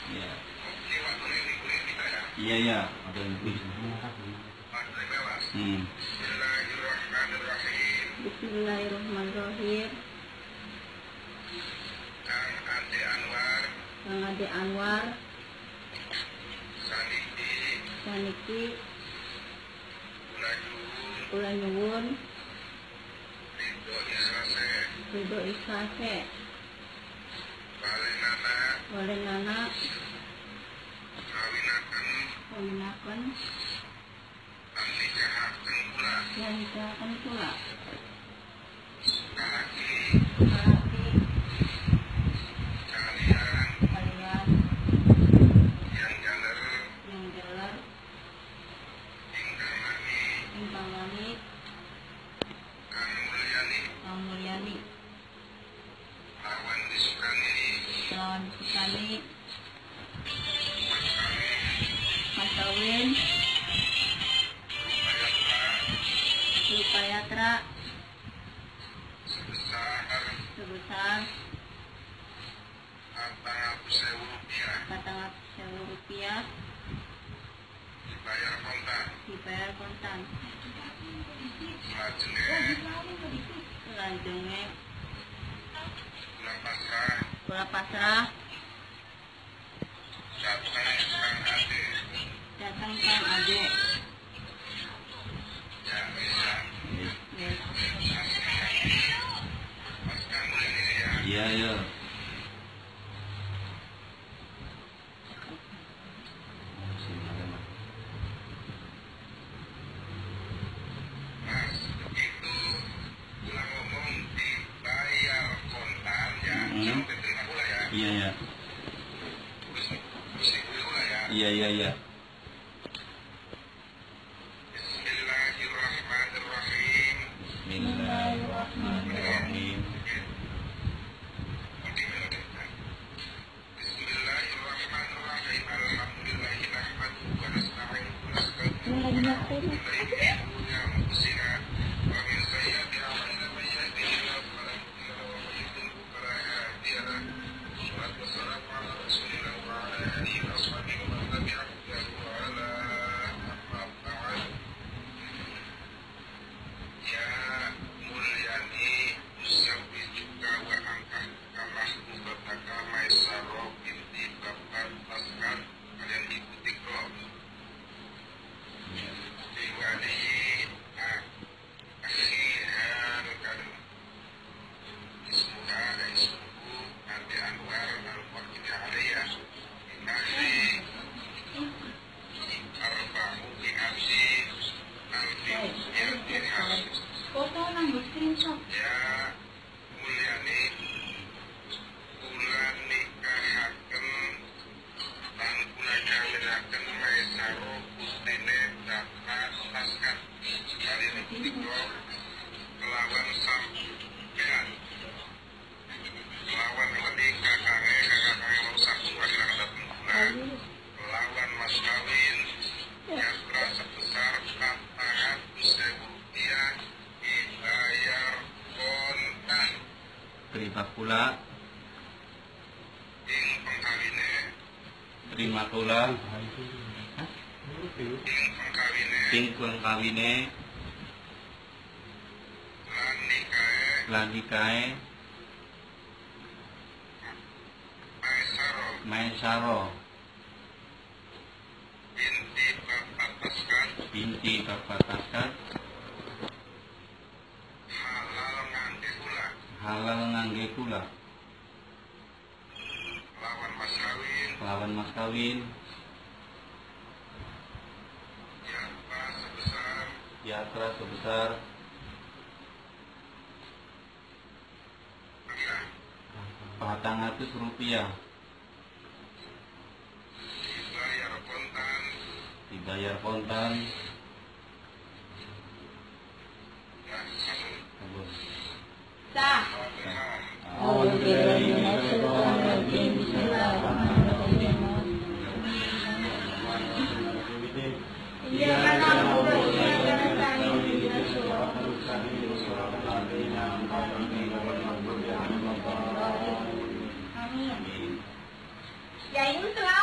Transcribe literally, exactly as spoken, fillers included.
Iya. Iya ya, ada lebih. Hmm. Bismillahirrahmanirrahim. Kang Ade Anwar. Kang Ade Anwar. Saniki. Saniki. Kula nyuwun. Kula nyuwun. Ridho Israse. Ridho Israse. Walenana. Walenana. Kawinaken. Kawinaken. Lan nikahaken kula. Lan nikahaken kula. Kalaki. Kalaki. Kalian. Kalian. Yang jaler. Yang jaler. Ingkang mani. Ingkang mani. Kang Mulyani. Kang Mulyani. Lawan disukani. Lawan disukani. Mas kawin. Mas kawin. Supayatra. Sebesar. Sebesar. Patang atus ewu rupiah. Patang atus ewu rupiah. Dibayar kontan. Dibayar kontan. Selajengnya. Selajengnya. Kula pasrah. Kula pasrah. Datang Kang Ade. Datang Kang Ade. Ya bisa. Ya. Mas Kang Mulyani ya. Iya ya. Mas, begitu kula ngomong dibayar kontan ya, jangan diterima pula ya. Iya ya. Terus terus dibeli pula ya. Iya iya iya. Bismillahirrahmanirrahim. Bismillahirrahmanirrahim. Bismillahirrahmanirrahim. Alhamdulillahi nahmaduhu wa nasta'inuhu wa nastaghfiruhu wa na'udzu billahi min shururi anfusina wa min sayyiati a'malina man yahdihillahu fala mudilla lahu wa man yudlilhu fala hadiya lahu. Wassalatu wassalamu ala Rasulillah wa ala alihi wa ashabihi wa man tabi'ahum bi ihsan wa ala amma ba'd. Ya Mulyani usawi juga wa angkat kamah mubataka maisaro binti bapak paskan kalian ikuti kok diwali akhiran kan ismuha ismuhu Ade Anwar al-Wakili aliyah inali arba'u bi abdi alfi yadinah. Foto nang screenshot. Ya Mulyani kula nikahaken lan kula kawinaken maesaro putine dapat paskan sekali punika kelawan sampean kelawan wedi kakange kakange mau saku akhirnya datang kula kelawan mas kawin yang sebesar patang atus ewu rupiah dibayar kontan. Terima pula. Ing pengkawine. Terima pula. Ing pengkawine. Ing pengkawine. Lan nikahe. Lan nikahe. Maesaro. Maesaro. Binti Bapak Paskan. Binti Bapak Paskan. Halal ngangge kula. Halal ngangge kula. Lawan mas kawin. Lawan mas kawin. Yatra sebesar. Yatra sebesar. Ya. Patang atus rupiah. Dibayar kontan. Dibayar kontan. Ya, satu. Kabur. Sah. Fatihah. Bismillahirrahmanirrahim. Bismillahirrahmanirrahim. Iyyaka na'budu wa iyyaka nasta'in. Ihdinas siratal mustaqim. Amin. Ya ini telah